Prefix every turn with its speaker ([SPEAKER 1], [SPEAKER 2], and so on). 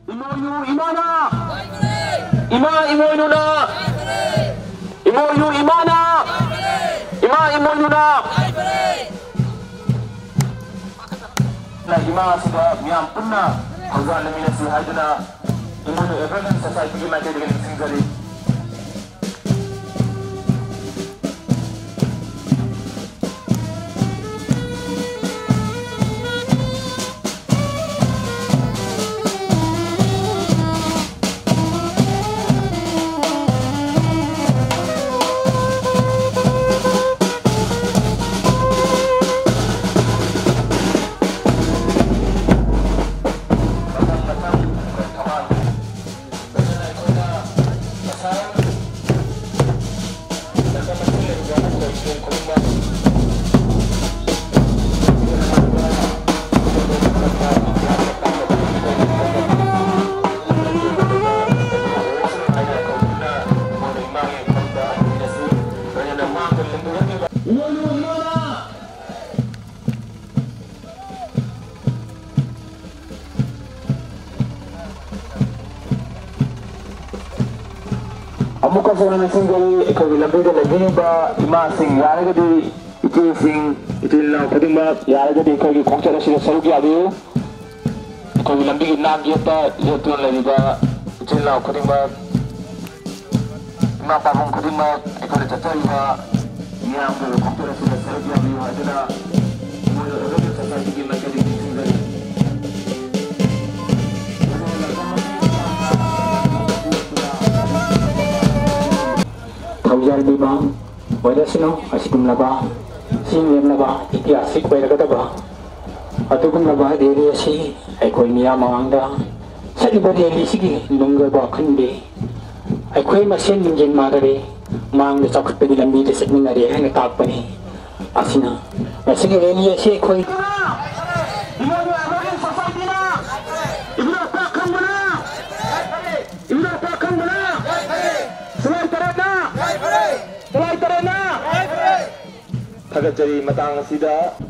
[SPEAKER 1] Imoyu imana? Imoyu na? Imoyu imana? Imoyu na? Ima sudah miampun na. Hausan lemina si haduna. Imoyu everyone society ki macam dengan singkari. Amuka sa naman singgay, ikaw ilabay ka lagi ba imasing yara ka di itising itilaw pating ba yara ka di ikaw ikongsa na sila sarug yabi ikaw ilabay nagyata yatun lagi ba itilaw pating ba mapamong pating ba ikaw natatari ba iyang ikongsa na sila sarug yabi ito na mula ilabay sa sarugin na ka di singgay. Hausan di bang, wala sino asikum laba, singem laba, itisik bay nagataba. Atukum laba diri asi, ay koy niya manganda. Sa iba diri sige, lungga ba kundi. Ay koy masin ninjin magari, mang nasakot pa nilang bida sa nangari ay natakpa ni. Asina, sige niya si koy. Tagat dari matang sida